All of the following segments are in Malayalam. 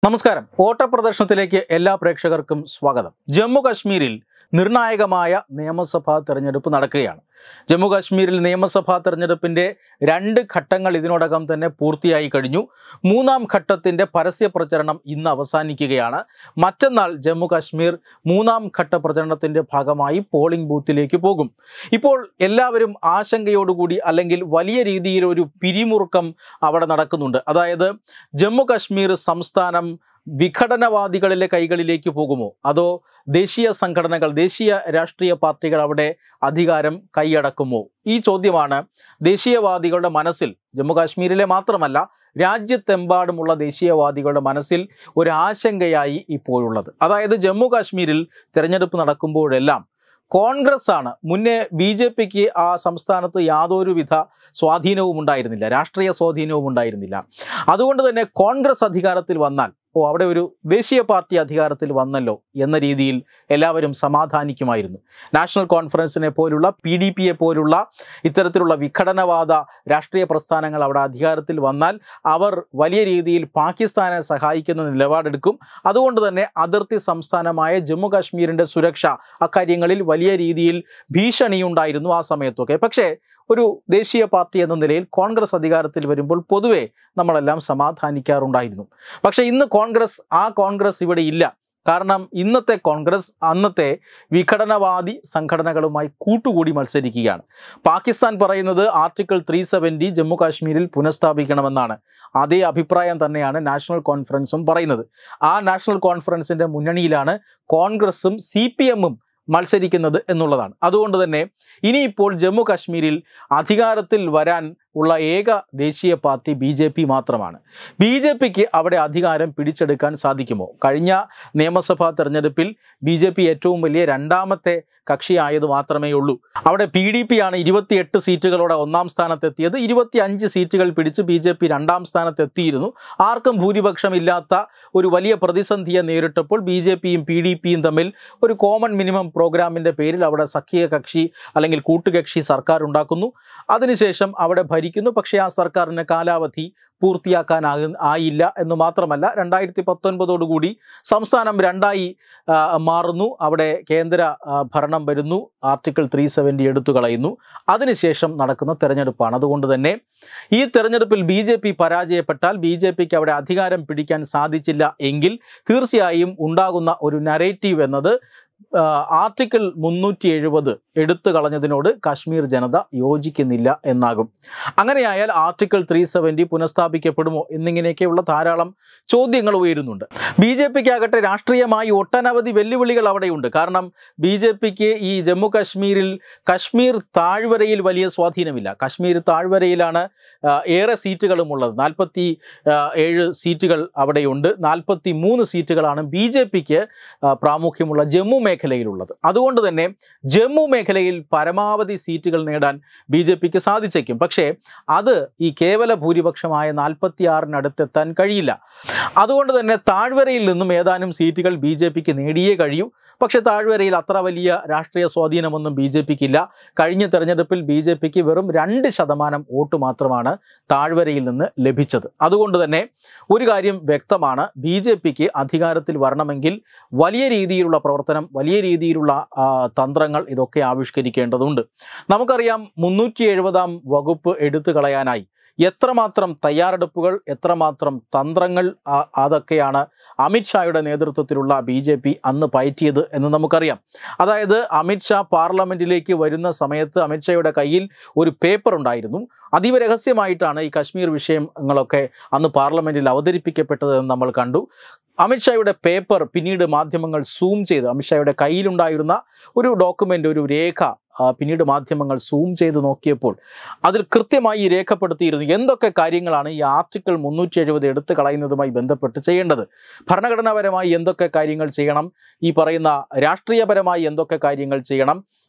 നമസ്കാരം. ഓട്ടപ്രദർശനത്തിലേക്ക് എല്ലാ പ്രേക്ഷകർക്കും സ്വാഗതം. ജമ്മു കാശ്മീരിൽ നിർണായകമായ നിയമസഭാ തെരഞ്ഞെടുപ്പ് നടക്കുകയാണ്. ജമ്മു കാശ്മീരിൽ നിയമസഭാ തെരഞ്ഞെടുപ്പിൻ്റെ 2 ഘട്ടങ്ങൾ ഇതിനോടകം തന്നെ പൂർത്തിയായി കഴിഞ്ഞു. 3ാം ഘട്ടത്തിൻ്റെ പരസ്യ പ്രചരണം ഇന്ന് അവസാനിക്കുകയാണ്. മറ്റന്നാൾ ജമ്മു കാശ്മീർ 3ാം ഘട്ട പ്രചരണത്തിൻ്റെ ഭാഗമായി പോളിംഗ് ബൂത്തിലേക്ക് പോകും. ഇപ്പോൾ എല്ലാവരും ആശങ്കയോടുകൂടി അല്ലെങ്കിൽ വലിയ രീതിയിലൊരു പിരിമുറുക്കം അവിടെ നടക്കുന്നുണ്ട്. അതായത് ജമ്മു കാശ്മീർ സംസ്ഥാനം വിഘടനവാദികളിലെ കൈകളിലേക്ക് പോകുമോ, അതോ ദേശീയ സംഘടനകൾ, ദേശീയ രാഷ്ട്രീയ പാർട്ടികൾ അവിടെ അധികാരം കൈയടക്കുമോ? ഈ ചോദ്യമാണ് ദേശീയവാദികളുടെ മനസ്സിൽ, ജമ്മു കാശ്മീരിലെ മാത്രമല്ല രാജ്യത്തെമ്പാടുമുള്ള ദേശീയവാദികളുടെ മനസ്സിൽ ഒരു ആശങ്കയായി ഇപ്പോഴുള്ളത്. അതായത് ജമ്മു കാശ്മീരിൽ തിരഞ്ഞെടുപ്പ് നടക്കുമ്പോഴെല്ലാം കോൺഗ്രസ് ആണ് മുന്നേ. BJPക്ക് ആ സംസ്ഥാനത്ത് യാതൊരുവിധ സ്വാധീനവും ഉണ്ടായിരുന്നില്ല, രാഷ്ട്രീയ സ്വാധീനവും ഉണ്ടായിരുന്നില്ല. അതുകൊണ്ട് തന്നെ കോൺഗ്രസ് അധികാരത്തിൽ വന്നാൽ അവിടെ ഒരു ദേശീയ പാർട്ടി അധികാരത്തിൽ വന്നല്ലോ എന്ന രീതിയിൽ എല്ലാവരും സമാധാനിക്കുമായിരുന്നു. നാഷണൽ കോൺഫറൻസിനെ പോലുള്ള PDPയെ പോലുള്ള ഇത്തരത്തിലുള്ള വിഘടനവാദ രാഷ്ട്രീയ പ്രസ്ഥാനങ്ങൾ അവിടെ അധികാരത്തിൽ വന്നാൽ അവർ വലിയ രീതിയിൽ പാകിസ്ഥാനെ സഹായിക്കുന്ന നിലപാടെടുക്കും. അതുകൊണ്ട് തന്നെ അതിർത്തി സംസ്ഥാനമായ ജമ്മു കാശ്മീരിൻ്റെ സുരക്ഷ, അക്കാര്യങ്ങളിൽ വലിയ രീതിയിൽ ഭീഷണിയുണ്ടായിരുന്നു ആ സമയത്തൊക്കെ. പക്ഷേ ഒരു ദേശീയ പാർട്ടി എന്ന നിലയിൽ കോൺഗ്രസ് അധികാരത്തിൽ വരുമ്പോൾ പൊതുവെ നമ്മളെല്ലാം സമാധാനിക്കാറുണ്ടായിരുന്നു. പക്ഷേ ഇന്ന് ആ കോൺഗ്രസ് ഇവിടെ ഇല്ല. കാരണം ഇന്നത്തെ കോൺഗ്രസ് അന്നത്തെ വിഘടനവാദി സംഘടനകളുമായി കൂട്ടുകൂടി മത്സരിക്കുകയാണ്. പാകിസ്ഥാൻ പറയുന്നത് ആർട്ടിക്കിൾ 370 ജമ്മു കാശ്മീരിൽ പുനഃസ്ഥാപിക്കണമെന്നാണ്. അതേ അഭിപ്രായം തന്നെയാണ് നാഷണൽ കോൺഫറൻസും പറയുന്നത്. ആ നാഷണൽ കോൺഫറൻസിൻ്റെ മുന്നണിയിലാണ് കോൺഗ്രസും CPM-ഉം മത്സരിക്കുന്നത് എന്നുള്ളതാണ്. അതുകൊണ്ട് തന്നെ ഇനിയിപ്പോൾ ജമ്മു കാശ്മീരിൽ അധികാരത്തിൽ വരാൻ ഉള്ള ഏക ദേശീയ പാർട്ടി BJP മാത്രമാണ്. BJPക്ക് അവിടെ അധികാരം പിടിച്ചെടുക്കാൻ സാധിക്കുമോ? കഴിഞ്ഞ നിയമസഭാ തെരഞ്ഞെടുപ്പിൽ BJP ഏറ്റവും വലിയ 2ാമത്തെ കക്ഷിയായത് മാത്രമേ ഉള്ളൂ. അവിടെ PDP ആണ് 28 സീറ്റുകളോടെ 1ാം സ്ഥാനത്തെത്തിയത്. 25 സീറ്റുകൾ പിടിച്ച് BJP 2ാം സ്ഥാനത്തെത്തിയിരുന്നു. ആർക്കും ഭൂരിപക്ഷമില്ലാത്ത ഒരു വലിയ പ്രതിസന്ധിയെ നേരിട്ടപ്പോൾ BJPയും PDPയും തമ്മിൽ ഒരു കോമൺ മിനിമം പ്രോഗ്രാമിൻ്റെ പേരിൽ അവിടെ സഖ്യ കക്ഷി അല്ലെങ്കിൽ കൂട്ടുകക്ഷി സർക്കാർ ഉണ്ടാക്കുന്നു. അതിനുശേഷം അവിടെ ഭരിക്കുന്നു. പക്ഷേ ആ സർക്കാരിന് കാലാവധി ആയില്ല എന്ന് മാത്രമല്ല, 2019 സംസ്ഥാനം 2ആയി മാറുന്നു. അവിടെ കേന്ദ്ര ഭരണം വരുന്നു. ആർട്ടിക്കിൾ 370 എടുത്തു കളയുന്നു. അതിനുശേഷം നടക്കുന്ന തെരഞ്ഞെടുപ്പാണ്. അതുകൊണ്ട് തന്നെ ഈ തെരഞ്ഞെടുപ്പിൽ BJP പരാജയപ്പെട്ടാൽ, BJPക്ക് അവിടെ അധികാരം പിടിക്കാൻ സാധിച്ചില്ല എങ്കിൽ തീർച്ചയായും ഉണ്ടാകുന്ന ഒരു നരേറ്റീവ് എന്നത് ആർട്ടിക്കിൾ 370 എടുത്തു കളഞ്ഞതിനോട് കാശ്മീർ ജനത യോജിക്കുന്നില്ല എന്നാകും. അങ്ങനെയായാൽ ആർട്ടിക്കിൾ 370 പുനഃസ്ഥാപിക്കപ്പെടുമോ എന്നിങ്ങനെയൊക്കെയുള്ള ധാരാളം ചോദ്യങ്ങൾ ഉയരുന്നുണ്ട്. BJPക്കാകട്ടെ രാഷ്ട്രീയമായി ഒട്ടനവധി വെല്ലുവിളികൾ അവിടെയുണ്ട്. കാരണം BJPക്ക് ഈ ജമ്മു കാശ്മീരിൽ കശ്മീർ താഴ്വരയിൽ വലിയ സ്വാധീനമില്ല. കശ്മീർ താഴ്വരയിലാണ് ഏറെ സീറ്റുകളും ഉള്ളത്. 47 സീറ്റുകൾ അവിടെയുണ്ട്. 43 സീറ്റുകളാണ് BJPക്ക് പ്രാമുഖ്യമുള്ള ജമ്മു മേഖലയിലുള്ളത്. അതുകൊണ്ട് തന്നെ ജമ്മു മേഖലയിൽ പരമാവധി സീറ്റുകൾ നേടാൻ BJPക്ക് സാധിച്ചേക്കും. പക്ഷേ അത് ഈ കേവല ഭൂരിപക്ഷമായ 46-നടുത്തെത്താൻ കഴിയില്ല. അതുകൊണ്ട് തന്നെ താഴ്വരയിൽ നിന്നും ഏതാനും സീറ്റുകൾ BJPക്ക് നേടിയേ കഴിയൂ. പക്ഷേ താഴ്വരയിൽ അത്ര വലിയ രാഷ്ട്രീയ സ്വാധീനമൊന്നും BJPക്കില്ല. കഴിഞ്ഞ തെരഞ്ഞെടുപ്പിൽ BJPക്ക് വെറും 2% വോട്ട് മാത്രമാണ് താഴ്വരയിൽ നിന്ന് ലഭിച്ചത്. അതുകൊണ്ട് തന്നെ ഒരു കാര്യം വ്യക്തമാണ്, BJPക്ക് അധികാരത്തിൽ വരണമെങ്കിൽ വലിയ രീതിയിലുള്ള പ്രവർത്തനം, വലിയ രീതിയിലുള്ള തന്ത്രങ്ങൾ ഇതൊക്കെ ആവിഷ്കരിക്കേണ്ടതുണ്ട്. നമുക്കറിയാം 370-ാം വകുപ്പ് എടുത്തു കളയാനായി എത്രമാത്രം തയ്യാറെടുപ്പുകൾ, എത്രമാത്രം തന്ത്രങ്ങൾ അതൊക്കെയാണ് അമിത്ഷായുടെ നേതൃത്വത്തിലുള്ള BJP അന്ന് പയറ്റിയത് എന്ന് നമുക്കറിയാം. അതായത് അമിത്ഷാ പാർലമെൻറ്റിലേക്ക് വരുന്ന സമയത്ത് അമിത്ഷായുടെ കയ്യിൽ ഒരു പേപ്പർ ഉണ്ടായിരുന്നു. അതീവ രഹസ്യമായിട്ടാണ് ഈ കശ്മീർ വിഷയങ്ങളൊക്കെ അന്ന് പാർലമെൻറ്റിൽ അവതരിപ്പിക്കപ്പെട്ടതെന്ന് നമ്മൾ കണ്ടു. അമിത്ഷായുടെ പേപ്പർ പിന്നീട് മാധ്യമങ്ങൾ സൂം ചെയ്ത്, അമിത്ഷായുടെ കയ്യിലുണ്ടായിരുന്ന ഒരു ഡോക്യുമെൻ്റ്, ഒരു രേഖ പിന്നീട് മാധ്യമങ്ങൾ സൂം ചെയ്ത് നോക്കിയപ്പോൾ അതിൽ കൃത്യമായി രേഖപ്പെടുത്തിയിരുന്നു എന്തൊക്കെ കാര്യങ്ങളാണ് ഈ ആർട്ടിക്കിൾ 370 എടുത്തു കളയുന്നതുമായി ബന്ധപ്പെട്ട് ചെയ്യേണ്ടത്. ഭരണഘടനാപരമായി എന്തൊക്കെ കാര്യങ്ങൾ ചെയ്യണം, ഈ പറയുന്ന രാഷ്ട്രീയപരമായി എന്തൊക്കെ കാര്യങ്ങൾ ചെയ്യണം,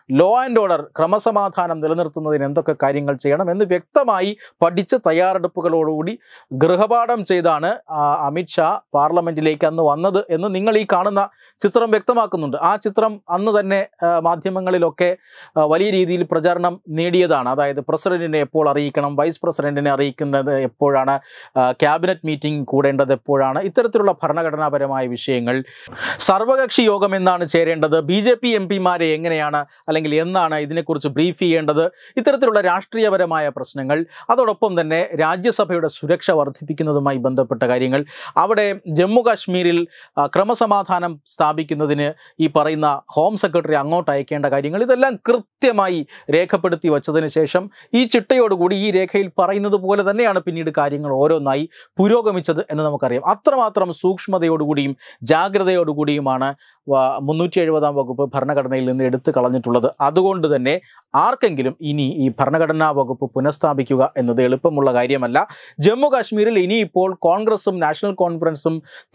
ലോ ആൻഡ് ഓർഡർ ക്രമസമാധാനം നിലനിർത്തുന്നതിന് എന്തൊക്കെ കാര്യങ്ങൾ ചെയ്യണം എന്ന് വ്യക്തമായി പഠിച്ച് തയ്യാറെടുപ്പുകളോടുകൂടി ഗൃഹപാഠം ചെയ്താണ് അമിത്ഷാ പാർലമെൻറ്റിലേക്ക് അന്ന് വന്നത് എന്ന് നിങ്ങൾ ഈ കാണുന്ന ചിത്രം വ്യക്തമാക്കുന്നുണ്ട്. ആ ചിത്രം അന്ന് തന്നെ മാധ്യമങ്ങളിലൊക്കെ വലിയ രീതിയിൽ പ്രചാരണം നേടിയതാണ്. അതായത് പ്രസിഡന്റിനെ എപ്പോൾ അറിയിക്കണം, വൈസ് പ്രസിഡന്റിനെ അറിയിക്കുന്നത് എപ്പോഴാണ്, ക്യാബിനറ്റ് മീറ്റിംഗ് കൂടേണ്ടത് എപ്പോഴാണ്, ഇത്തരത്തിലുള്ള ഭരണഘടനാപരമായ വിഷയങ്ങൾ, സർവകക്ഷി യോഗം എന്നാണ് ചേരേണ്ടത്, BJP MP-മാരെ എങ്ങനെയാണ് അല്ലെങ്കിൽ എന്നാണ് ഇതിനെക്കുറിച്ച് ബ്രീഫ് ചെയ്യേണ്ടത്, ഇത്തരത്തിലുള്ള രാഷ്ട്രീയപരമായ പ്രശ്നങ്ങൾ, അതോടൊപ്പം തന്നെ രാജ്യസഭയുടെ സുരക്ഷ വർദ്ധിപ്പിക്കുന്നതുമായി ബന്ധപ്പെട്ട കാര്യങ്ങൾ, അവിടെ ജമ്മു കാശ്മീരിൽ ക്രമസമാധാനം സ്ഥാപിക്കുന്നതിന് ഈ പറയുന്ന ഹോം സെക്രട്ടറി അങ്ങോട്ട് അയക്കേണ്ട കാര്യങ്ങൾ, ഇതെല്ലാം കൃത്യമായി രേഖപ്പെടുത്തി വച്ചതിന് ശേഷം ഈ ചിട്ടയോടുകൂടി ഈ രേഖയിൽ പറയുന്നത് പോലെ തന്നെയാണ് പിന്നീട് കാര്യങ്ങൾ ഓരോന്നായി പുരോഗമിച്ചത് എന്ന് നമുക്കറിയാം. അത്രമാത്രം സൂക്ഷ്മതയോടുകൂടിയും ജാഗ്രതയോടുകൂടിയുമാണ് 370-ാം വകുപ്പ് ഭരണഘടനയിൽ നിന്ന് എടുത്തു കളഞ്ഞിട്ടുള്ളത്. അതുകൊണ്ട് തന്നെ ആർക്കെങ്കിലും ഇനി ഈ ഭരണഘടനാ വകുപ്പ് പുനഃസ്ഥാപിക്കുക എന്നത് എളുപ്പമുള്ള കാര്യമല്ല. ജമ്മു കാശ്മീരിൽ ഇനിയിപ്പോൾ കോൺഗ്രസും നാഷണൽ കോൺഫറൻസും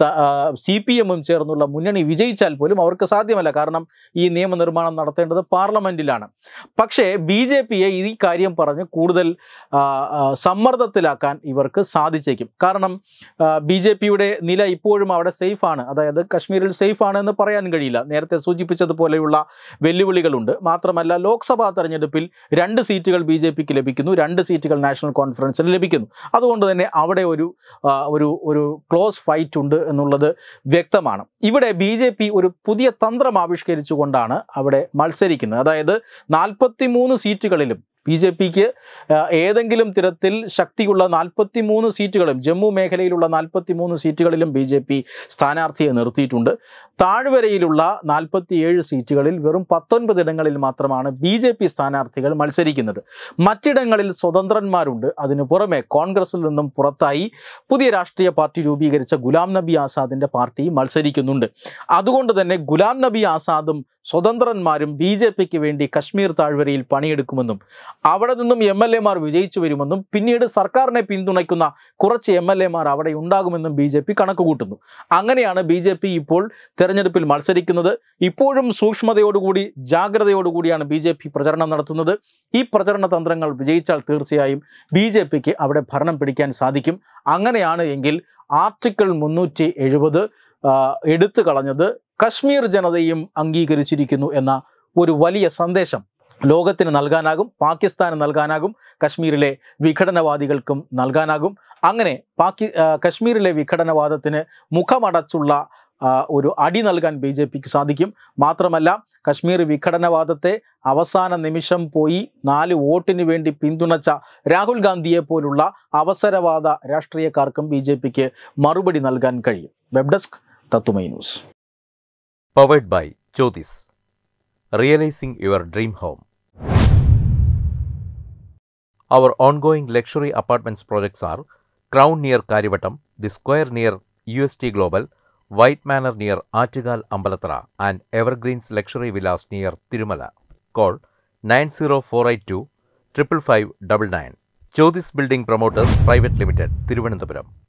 CPM-ഉം ചേർന്നുള്ള മുന്നണി വിജയിച്ചാൽ പോലും അവർക്ക് സാധ്യമല്ല. കാരണം ഈ നിയമനിർമ്മാണം നടത്തേണ്ടത് പാർലമെൻറ്റിലാണ്. പക്ഷേ BJP-യെ ഈ കാര്യം പറഞ്ഞ് കൂടുതൽ സമ്മർദ്ദത്തിലാക്കാൻ ഇവർക്ക് സാധിച്ചേക്കും. കാരണം BJP-യുടെ നില ഇപ്പോഴും അവിടെ സേഫാണ്, അതായത് കശ്മീരിൽ സേഫാണ് എന്ന് പറയാൻ കഴിയില്ല. നേരത്തെ സൂചിപ്പിച്ചതുപോലെയുള്ള വെല്ലുവിളികളുണ്ട്. മാത്രമല്ല ലോക്സഭാ തെരഞ്ഞെടുപ്പിൽ 2 സീറ്റുകൾ BJP-ക്ക് ലഭിക്കുന്നു, 2 സീറ്റുകൾ നാഷണൽ കോൺഫറൻസിന് ലഭിക്കുന്നു. അതുകൊണ്ട് തന്നെ അവിടെ ഒരു ക്ലോസ് ഫൈറ്റ് ഉണ്ട് എന്നുള്ളത് വ്യക്തമാണ്. ഇവിടെ BJP ഒരു പുതിയ തന്ത്രം ആവിഷ്കരിച്ചുകൊണ്ടാണ് അവിടെ മത്സരിക്കുന്നത്. അതായത് 43 സീറ്റുകളിലും BJP-ക്ക് ഏതെങ്കിലും തരത്തിൽ ശക്തിയുള്ള 43 സീറ്റുകളും ജമ്മു മേഖലയിലുള്ള 43 സീറ്റുകളിലും BJP സ്ഥാനാർത്ഥിയെ നിർത്തിയിട്ടുണ്ട്. താഴ്വരയിലുള്ള 47 സീറ്റുകളിൽ വെറും 19 ഇടങ്ങളിൽ മാത്രമാണ് BJP സ്ഥാനാർത്ഥികൾ മത്സരിക്കുന്നത്. മറ്റിടങ്ങളിൽ സ്വതന്ത്രന്മാരുണ്ട്. അതിനു പുറമെ കോൺഗ്രസിൽ നിന്നും പുറത്തായി പുതിയ രാഷ്ട്രീയ പാർട്ടി രൂപീകരിച്ച ഗുലാം നബി ആസാദിൻ്റെ പാർട്ടി മത്സരിക്കുന്നുണ്ട്. അതുകൊണ്ട് തന്നെ ഗുലാം നബി ആസാദും സ്വതന്ത്രന്മാരും BJP-ക്ക് വേണ്ടി കശ്മീർ താഴ്വരയിൽ പണിയെടുക്കുമെന്നും അവിടെ നിന്നും MLA-മാർ വിജയിച്ചു വരുമെന്നും പിന്നീട് സർക്കാരിനെ പിന്തുണയ്ക്കുന്ന കുറച്ച് MLA-മാർ അവിടെ ഉണ്ടാകുമെന്നും BJP കണക്കുകൂട്ടുന്നു. അങ്ങനെയാണ് BJP ഇപ്പോൾ തെരഞ്ഞെടുപ്പിൽ മത്സരിക്കുന്നത്. ഇപ്പോഴും സൂക്ഷ്മതയോടുകൂടി ജാഗ്രതയോടുകൂടിയാണ് BJP പ്രചരണം നടത്തുന്നത്. ഈ പ്രചരണ തന്ത്രങ്ങൾ വിജയിച്ചാൽ തീർച്ചയായും BJP-ക്ക് അവിടെ ഭരണം പിടിക്കാൻ സാധിക്കും. അങ്ങനെയാണ് എങ്കിൽ ആർട്ടിക്കിൾ 370 എടുത്തു കളഞ്ഞത് കശ്മീർ ജനതയും അംഗീകരിച്ചിരിക്കുന്നു എന്ന ഒരു വലിയ സന്ദേശം ലോകത്തിന് നൽകാനാകും, പാകിസ്ഥാന് നൽകാനാകും, കശ്മീരിലെ വിഘടനവാദികൾക്കും നൽകാനാകും. അങ്ങനെ കശ്മീരിലെ വിഘടനവാദത്തിന് മുഖമടച്ചുള്ള ഒരു അടി നൽകാൻ BJP-ക്ക് സാധിക്കും. മാത്രമല്ല കശ്മീർ വിഘടനവാദത്തെ അവസാന നിമിഷം പോയി 4 വോട്ടിന് വേണ്ടി പിന്തുണച്ച രാഹുൽ ഗാന്ധിയെ പോലുള്ള അവസരവാദ രാഷ്ട്രീയക്കാർക്കും BJP-ക്ക് മറുപടി നൽകാൻ കഴിയും. വെബ് ഡെസ്ക് തത്തുമൈ news. Powered by Jyotis. Realizing your dream home. Our ongoing luxury apartments projects are Crown near Karivattam, The Square near UST Global, White Manor near Attigal Ambalathara, and Evergreens Luxury Villas near Tirumala. Call 90482 55599. Jyotis Building Promoters Private Limited, Thiruvananthapuram.